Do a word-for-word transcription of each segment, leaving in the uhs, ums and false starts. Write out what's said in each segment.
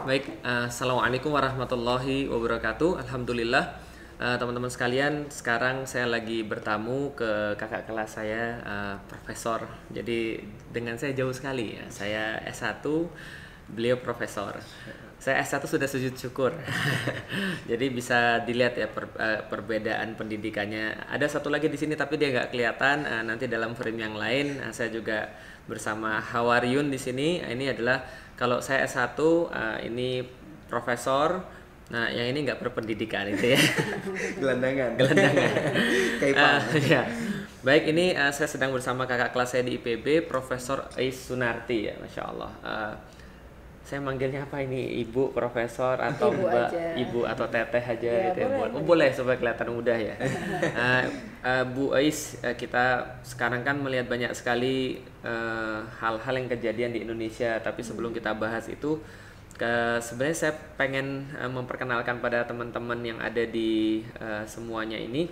Baik, uh, Assalamualaikum warahmatullahi wabarakatuh. Alhamdulillah, uh, teman-teman sekalian, sekarang saya lagi bertamu ke kakak kelas saya, uh, Profesor. Jadi dengan saya jauh sekali ya. Saya S satu, beliau Profesor. Saya S satu sudah sujud syukur. Jadi bisa dilihat ya per, uh, perbedaan pendidikannya. Ada satu lagi di sini tapi dia nggak kelihatan. Uh, nanti dalam frame yang lain, uh, saya juga bersama Hawaryun di sini. Ini adalah kalau saya S satu, uh, ini Profesor. Nah, yang ini nggak berpendidikan itu ya. Gelandangan. Gelandangan. Kayak uh, ya. Baik, ini uh, saya sedang bersama kakak kelas saya di I P B, Profesor Ais Sunarti ya, Masya Allah. Uh, saya manggilnya apa ini, Ibu, Profesor, atau Ibu Mbak, aja. Ibu atau Teteh aja Ya, gitu ya. boleh, Boleh, boleh. boleh supaya kelihatan mudah ya. uh, uh, Bu Ais, uh, kita sekarang kan melihat banyak sekali uh, hal-hal yang kejadian di Indonesia. Tapi sebelum kita bahas itu, ke, sebenarnya saya pengen uh, memperkenalkan pada teman-teman yang ada di uh, semuanya ini.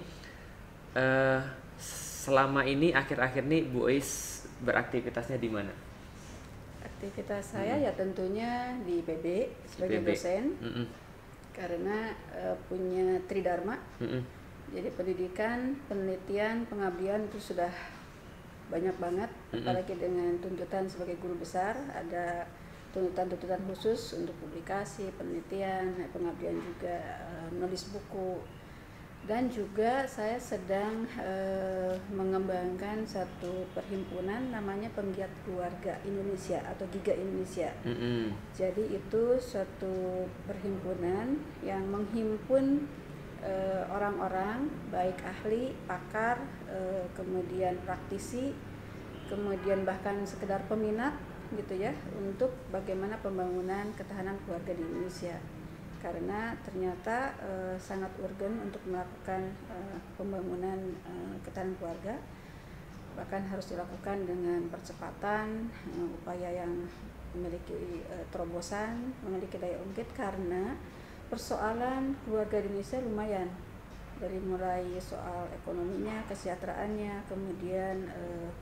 Uh, selama ini akhir-akhir ini Bu Ais beraktivitasnya di mana? Aktivitas saya ya tentunya di I P B sebagai I P B. dosen, Mm-mm. karena eh, punya Tridharma. Mm-mm. Jadi pendidikan, penelitian, pengabdian itu sudah banyak banget. Mm-mm. Apalagi dengan tuntutan sebagai guru besar, ada tuntutan-tuntutan khusus untuk publikasi, penelitian, pengabdian juga, eh, menulis buku. Dan juga saya sedang eh, mengembangkan satu perhimpunan namanya Penggiat Keluarga Indonesia atau Giga Indonesia. Mm-mm. Jadi itu suatu perhimpunan yang menghimpun eh, orang-orang baik ahli, pakar, eh, kemudian praktisi, kemudian bahkan sekedar peminat gitu ya, untuk bagaimana pembangunan ketahanan keluarga di Indonesia. Karena ternyata e, sangat urgen untuk melakukan e, pembangunan e, ketahanan keluarga, bahkan harus dilakukan dengan percepatan, e, upaya yang memiliki e, terobosan, memiliki daya ungkit, karena persoalan keluarga di Indonesia lumayan, dari mulai soal ekonominya, kesejahteraannya, kemudian e,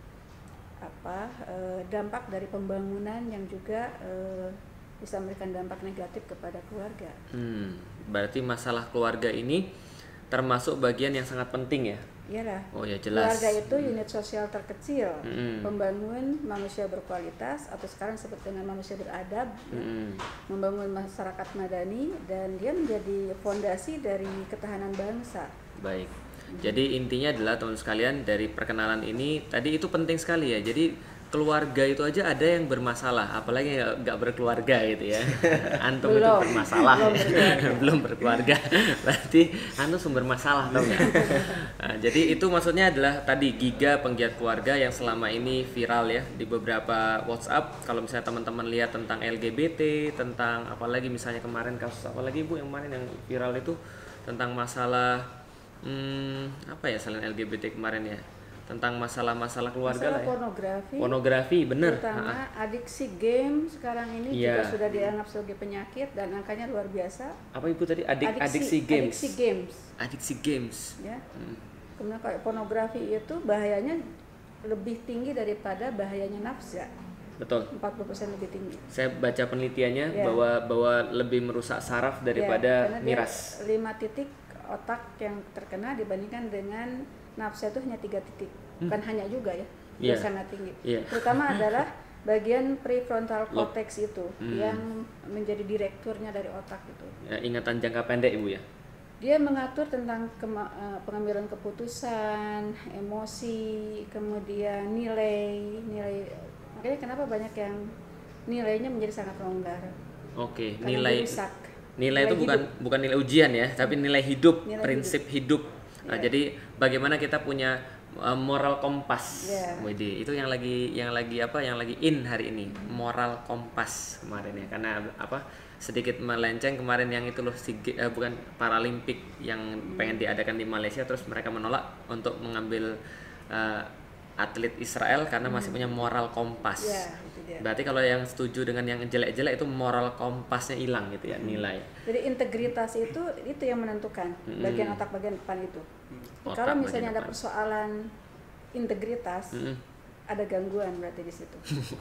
apa e, dampak dari pembangunan yang juga e, bisa memberikan dampak negatif kepada keluarga. Hmm, berarti masalah keluarga ini termasuk bagian yang sangat penting ya? Iyalah. Oh ya, jelas. Keluarga itu unit sosial terkecil, Mm-mm. membangun manusia berkualitas atau sekarang disebut dengan manusia beradab, Mm-mm. membangun masyarakat madani, dan dia menjadi fondasi dari ketahanan bangsa. Baik. Jadi intinya adalah teman sekalian, dari perkenalan ini tadi itu penting sekali ya. Jadi keluarga itu aja ada yang bermasalah, apalagi nggak berkeluarga gitu ya. Antum Belum. itu bermasalah, Belum ya. berkeluarga. Belum berkeluarga, berarti antum sumber masalah, tau nggak? Nah, jadi itu maksudnya adalah tadi Giga Penggiat Keluarga yang selama ini viral ya di beberapa WhatsApp. Kalau misalnya teman-teman lihat tentang L G B T, tentang apalagi misalnya kemarin kasus apalagi Bu yang kemarin yang viral itu tentang masalah hmm, apa ya selain L G B T kemarin ya, tentang masalah-masalah keluarga Masalah lah ya. pornografi, Pornografi, bener. terutama Ha-ha. adiksi game sekarang ini Iya. juga sudah dianggap sebagai penyakit dan angkanya luar biasa. Apa Ibu tadi? Adik adiksi games. Adiksi games, Adiksi games. ya. Hmm. Kemudian kayak pornografi itu bahayanya lebih tinggi daripada bahayanya nafsa, Betul. empat puluh persen lebih tinggi. Saya baca penelitiannya Ya. bahwa bahwa lebih merusak saraf daripada Ya, karena miras. dia lima titik otak yang terkena dibandingkan dengan nafsa itu hanya tiga titik. Bukan Hmm. hanya juga ya, Iya. dia sangat tinggi. Iya. Terutama adalah bagian prefrontal cortex itu Hmm. yang menjadi direkturnya dari otak itu. Ya, ingatan jangka pendek Ibu ya. Dia mengatur tentang kema- eh, pengambilan keputusan, emosi, kemudian nilai, nilai. Makanya kenapa banyak yang nilainya menjadi sangat longgar. Oke, Karena nilai dirusak. nilai itu Nilai bukan hidup. bukan nilai ujian ya, tapi nilai hidup, Nilai prinsip hidup. Nah, Iya. jadi bagaimana kita punya uh, moral kompas. Iya. Widih, itu yang lagi yang lagi apa? Yang lagi in hari ini, moral kompas kemarin ya. Karena apa? Sedikit melenceng kemarin yang itu loh si uh, bukan Paralimpik yang pengen diadakan di Malaysia, terus mereka menolak untuk mengambil uh, atlet Israel karena masih punya moral kompas. Ya, itu dia. Berarti kalau yang setuju dengan yang jelek-jelek itu moral kompasnya hilang gitu ya, nilai. Jadi integritas itu itu yang menentukan Mm-mm. bagian otak bagian depan itu. Otak Kalau bagian misalnya ada depan. persoalan integritas, Mm-mm. ada gangguan berarti di situ.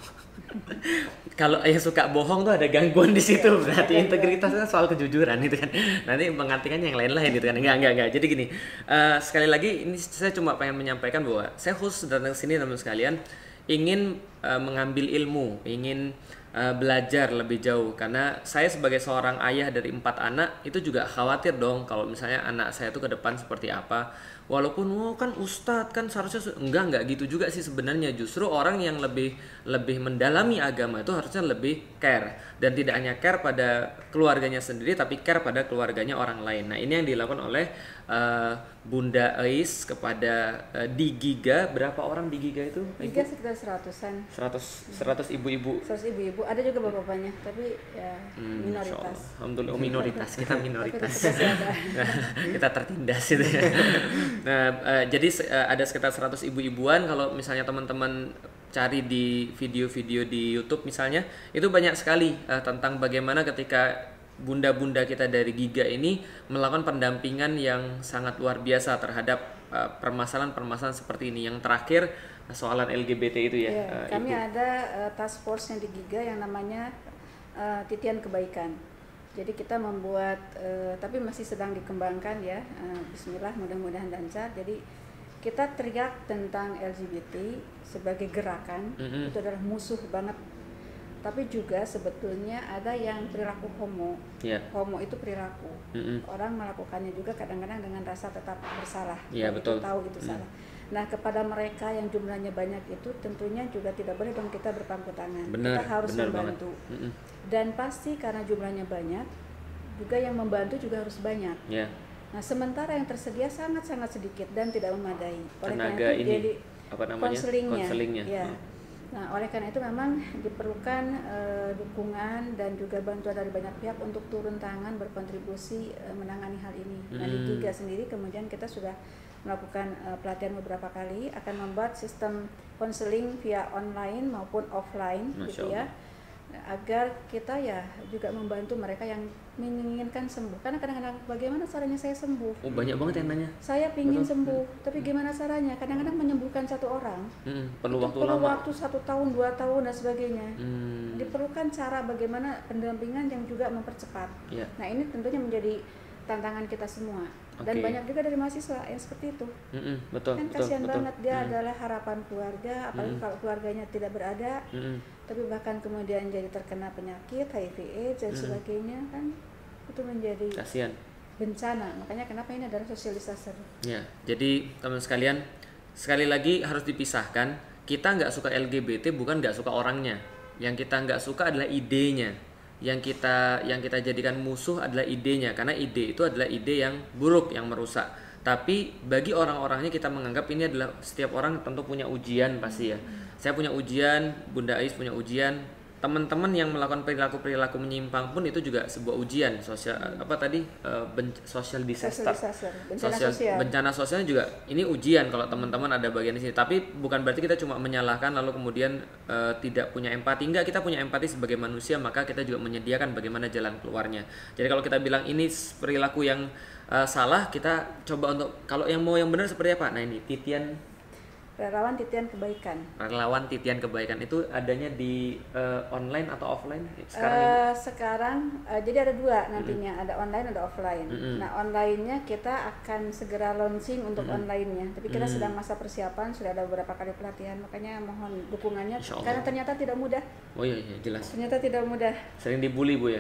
Kalau yang suka bohong tuh ada gangguan di situ, Ya, berarti ada integritasnya soal kejujuran itu kan. Nanti mengartikannya yang lain-lain gitu kan. Enggak, enggak, enggak. Jadi gini, eh, sekali lagi ini saya cuma pengen menyampaikan bahwa saya khusus datang ke sini teman sekalian ingin eh, mengambil ilmu, ingin eh, belajar lebih jauh karena saya sebagai seorang ayah dari empat anak itu juga khawatir dong kalau misalnya anak saya itu ke depan seperti apa. Walaupun oh kan ustadz kan seharusnya su-" enggak enggak gitu juga sih sebenarnya, justru orang yang lebih lebih mendalami agama itu harusnya lebih care dan tidak hanya care pada keluarganya sendiri tapi care pada keluarganya orang lain. Nah ini yang dilakukan oleh uh, Bunda Ais kepada uh, di Giga. Berapa orang di Giga itu? Giga sekitar seratusan. seratus seratus ibu-ibu. seratus ibu-ibu, ada juga bapak-bapaknya, tapi ya Hmm, minoritas. Alhamdulillah, oh, minoritas kita minoritas. Tapi tetap masih ada. Kita tertindas itu ya. Nah, eh, jadi eh, ada sekitar seratus ibu-ibuan. Kalau misalnya teman-teman cari di video-video di YouTube misalnya, itu banyak sekali eh, tentang bagaimana ketika bunda-bunda kita dari Giga ini melakukan pendampingan yang sangat luar biasa terhadap eh, permasalahan-permasalahan seperti ini. Yang terakhir soalan L G B T itu ya. Ya, eh, kami Ibu. ada uh, task force yang di Giga yang namanya uh, Titian Kebaikan. Jadi kita membuat, uh, tapi masih sedang dikembangkan ya. Uh, Bismillah, mudah-mudahan lancar. Jadi kita teriak tentang L G B T sebagai gerakan, Mm-mm. itu adalah musuh banget. Tapi juga sebetulnya ada yang perilaku homo. Ya. Homo itu perilaku. Mm-mm. Orang melakukannya juga kadang-kadang dengan rasa tetap bersalah. Iya, Begitu betul. tahu itu Mm. salah. Nah, kepada mereka yang jumlahnya banyak itu tentunya juga tidak boleh dong kita berpangku tangan. Benar, Kita harus benar membantu. banget. Mm-mm. Dan pasti karena jumlahnya banyak, juga yang membantu juga harus banyak. Ya. Nah, sementara yang tersedia sangat-sangat sedikit dan tidak memadai. Oleh Tenaga karena itu ini, jadi apa namanya? konselingnya. Konselingnya. Ya. Hmm. Nah, oleh karena itu memang diperlukan eh, dukungan dan juga bantuan dari banyak pihak untuk turun tangan berkontribusi eh, menangani hal ini. Nah, di Hmm. Giga sendiri kemudian kita sudah melakukan uh, pelatihan beberapa kali, akan membuat sistem konseling via online maupun offline. Masya gitu ya, agar kita ya juga membantu mereka yang menginginkan sembuh. Karena kadang-kadang bagaimana caranya saya sembuh? Oh, banyak banget yang nanya. Saya pingin Betul. sembuh, tapi gimana caranya? Kadang-kadang menyembuhkan satu orang Hmm, perlu itu waktu perlu lama. waktu satu tahun, dua tahun dan sebagainya. Hmm, Diperlukan cara bagaimana pendampingan yang juga mempercepat. ya. Nah, ini tentunya menjadi tantangan kita semua. Dan Oke. banyak juga dari mahasiswa yang seperti itu. Mm-mm, betul, Kan betul, kasihan betul. banget, dia Mm, adalah harapan keluarga, apalagi Mm. kalau keluarganya tidak berada, mm-mm. tapi bahkan kemudian jadi terkena penyakit H I V AIDS dan Mm. sebagainya, kan itu menjadi Kasihan. bencana. Makanya kenapa ini adalah social disaster. Ya, jadi teman sekalian, sekali lagi harus dipisahkan. Kita nggak suka L G B T bukan nggak suka orangnya. Yang kita nggak suka adalah idenya. Yang kita yang kita jadikan musuh adalah idenya, karena ide itu adalah ide yang buruk, yang merusak. Tapi bagi orang-orangnya kita menganggap ini adalah, setiap orang tentu punya ujian pasti ya. Saya punya ujian, Bunda Ais punya ujian, teman-teman yang melakukan perilaku-perilaku menyimpang pun itu juga sebuah ujian sosial. Apa tadi, Eh, ben- social disaster. Social disaster, bencana Sosial- sosial. bencana sosialnya juga ini ujian kalau teman-teman ada bagian di sini. Tapi bukan berarti kita cuma menyalahkan lalu kemudian eh, tidak punya empati. Enggak, kita punya empati sebagai manusia, maka kita juga menyediakan bagaimana jalan keluarnya. Jadi kalau kita bilang ini perilaku yang eh, salah, kita coba untuk, kalau yang mau yang benar seperti apa? Nah, ini titian Relawan Titian Kebaikan. relawan titian kebaikan itu adanya di eh, online atau offline sekarang ini? Eh, sekarang eh, jadi ada dua nantinya, ada online ada offline. Mm-mm. Nah, online-nya kita akan segera launching untuk Mm-mm. online-nya. Tapi kita Mm. sedang masa persiapan, sudah ada beberapa kali pelatihan, makanya mohon dukungannya Insya Allah. karena ternyata tidak mudah. Oh iya, iya jelas. Ternyata tidak mudah. Sering dibully Bu ya?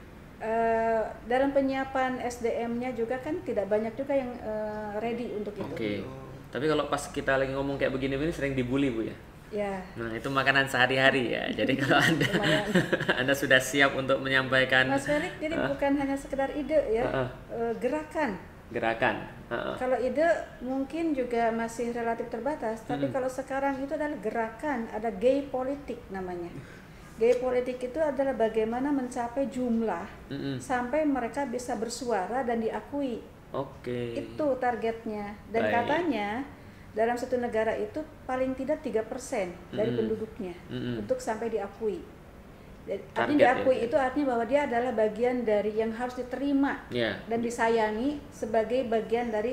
Eh, dalam penyiapan S D M-nya juga kan tidak banyak juga yang eh, ready untuk itu. Oke. Tapi kalau pas kita lagi ngomong kayak begini-begini sering dibully Bu ya? Ya, Nah, itu makanan sehari-hari ya. Jadi kalau Anda lumayan. Anda sudah siap untuk menyampaikan Mas Felix, jadi uh, bukan hanya sekedar ide ya, Uh-uh. eh, gerakan. gerakan. Uh-uh. Kalau ide mungkin juga masih relatif terbatas, tapi Mm-mm. kalau sekarang itu adalah gerakan, ada gay politik namanya. Gay politik itu adalah bagaimana mencapai jumlah Mm-mm. sampai mereka bisa bersuara dan diakui. Oke. Itu targetnya. Dan Baik. katanya dalam satu negara itu paling tidak tiga persen dari Mm-mm. penduduknya Mm-mm. untuk sampai diakui. Dan Target artinya diakui ya. itu artinya bahwa dia adalah bagian dari yang harus diterima Ya. dan disayangi sebagai bagian dari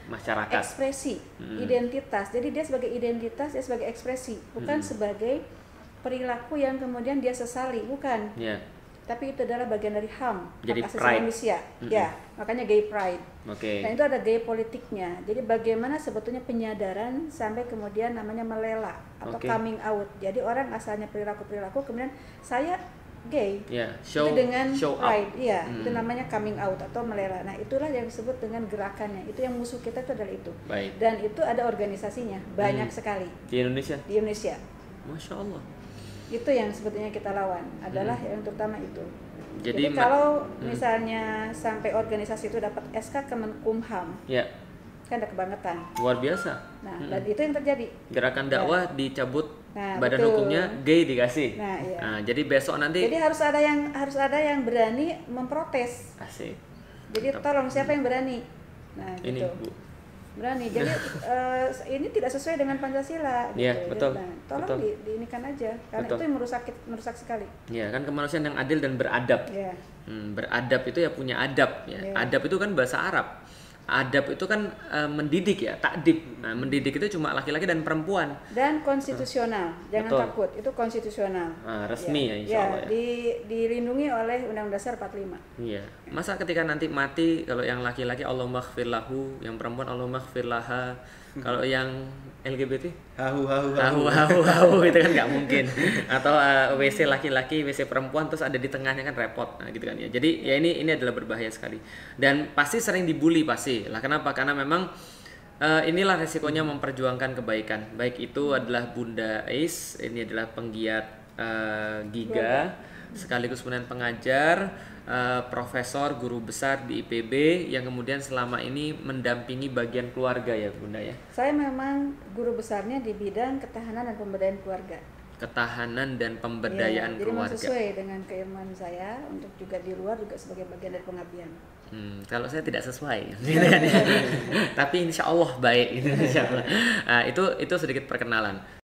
masyarakat. Ekspresi, Hmm. identitas. Jadi dia sebagai identitas, dia sebagai ekspresi, bukan Hmm. sebagai perilaku yang kemudian dia sesali, bukan. Ya. Tapi itu adalah bagian dari H A M, Jadi hak asasi pride. manusia. Mm-mm. Ya, makanya gay pride. Oke. Dan itu ada gay politiknya. Jadi bagaimana sebetulnya penyadaran sampai kemudian namanya melela atau Oke. coming out. Jadi orang asalnya perilaku-perilaku kemudian saya gay. Ya, show itu dengan show up. pride, iya, Hmm. itu namanya coming out atau melela. Nah, itulah yang disebut dengan gerakannya. Itu yang musuh kita itu adalah itu. Baik. Dan itu ada organisasinya, banyak Hmm. sekali Di Indonesia. di Indonesia. Masya Allah. Itu yang sebetulnya kita lawan, adalah Hmm. yang terutama itu. Jadi, Jadi, ma- kalau hmm. misalnya sampai organisasi itu dapat S K Kemenkumham, Ya, kan ada kebangetan. luar biasa. Nah, Mm-mm. dan itu yang terjadi. Gerakan dakwah dicabut, Nah, badan betul. hukumnya gay dikasih. Nah, iya. Nah, jadi besok nanti Jadi harus ada yang harus ada yang berani memprotes. asik. Jadi Mantap. tolong siapa yang berani? Nah, Ini gitu. Bu. Berani. Jadi eh, ini tidak sesuai dengan Pancasila. Iya, gitu. betul. Nah, tolong Betul. di, diinikan aja, karena Betul. itu yang merusak merusak sekali. Ya, kan kemanusiaan yang adil dan beradab. Ya. Hmm, beradab itu ya punya adab ya. Iya. Adab itu kan bahasa Arab. Adab itu kan eh, mendidik ya, takdib. Nah, mendidik itu cuma laki-laki dan perempuan. Dan konstitusional, jangan Betul. takut, itu konstitusional. Ah, resmi ya, insya Allah ya. Di, dilindungi oleh Undang-Undang Dasar empat puluh lima. Iya. Masa ketika nanti mati kalau yang laki-laki Allahumma ighfir lahu, yang perempuan Allahumma ighfir laha. Kalau yang L G B T Hahu hahu hahu hahu hahu itu kan nggak mungkin. Atau eh, W C laki-laki, W C perempuan terus ada di tengahnya kan repot. Nah, gitu kan ya. Jadi ya ini ini adalah berbahaya sekali. Dan pasti sering dibully pasti. Lah kenapa? Karena memang eh, inilah resikonya memperjuangkan kebaikan. Baik itu adalah Bunda Ais, ini adalah penggiat eh, Giga, sekaligus kemudian pengajar, eh, profesor, guru besar di I P B yang kemudian selama ini mendampingi bagian keluarga ya Bunda ya. Saya memang guru besarnya di bidang ketahanan dan pemberdayaan keluarga. Ketahanan dan Ya, pemberdayaan jadi memang keluarga. sesuai dengan keilmuan saya untuk juga di luar juga sebagai bagian dari pengabdian. Hmm, kalau saya tidak sesuai, gitu kan ya. Tapi insya Allah baik, insya Allah. Nah, itu itu sedikit perkenalan.